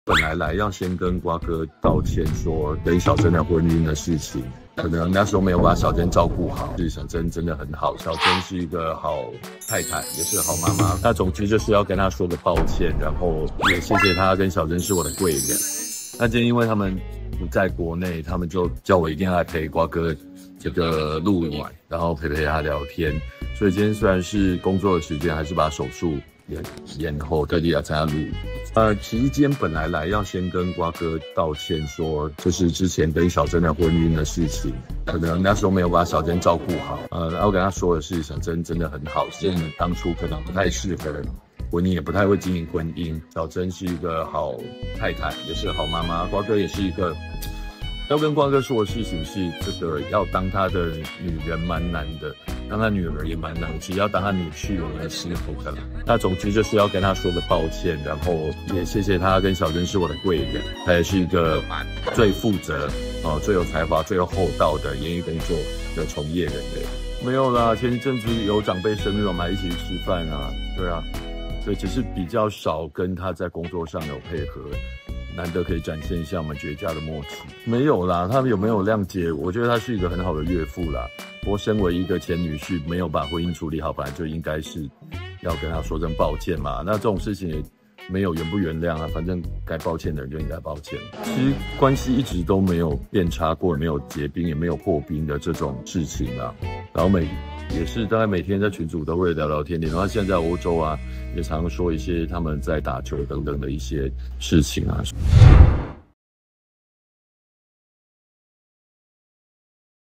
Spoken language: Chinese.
本来要先跟瓜哥道歉，说跟小珍的婚姻的事情，可能那时候没有把小珍照顾好。其实小珍真的很好，小珍是一个好太太，也是好妈妈。那总之就是要跟她说个抱歉，然后也谢谢她跟小珍是我的贵人。那今天因为他们不在国内，他们就叫我一定要来陪瓜哥这个录影，然后陪他聊天。所以今天虽然是工作的时间，还是把手术延后，特地来参加录影。其实今天本来要先跟瓜哥道歉，说就是之前跟小珍的婚姻的事情，可能那时候没有把小珍照顾好。然后跟他说的是，小珍真的很好，是当初可能不太适合婚姻，也不太会经营婚姻。小珍是一个好太太，也是好妈妈。瓜哥也是一个。要跟瓜哥说的事情是，这个要当他的女人蛮难的，当他女儿也蛮难，其实要当他女婿我们辛苦的。那总之就是要跟他说个抱歉，然后也谢谢他跟小珍是我的贵人，他也是一个最负责、最有才华、最有厚道的演艺工作的从业人员。没有啦，前一阵子有长辈生日，我们还一起去吃饭啊，对啊，所以只是比较少跟他在工作上有配合。难得可以展现一下我们绝佳的默契。没有啦，他们有没有谅解？我觉得他是一个很好的岳父啦。不过身为一个前女婿，没有把婚姻处理好，本来就应该是要跟他说声抱歉嘛。那这种事情也没有原不原谅啊，反正该抱歉的人就应该抱歉。其实关系一直都没有变差过，没有结冰，也没有破冰的这种事情啊。然后也是大概每天在群组都会聊聊天，然后现在欧洲啊，也常说一些他们在打球等等的一些事情啊。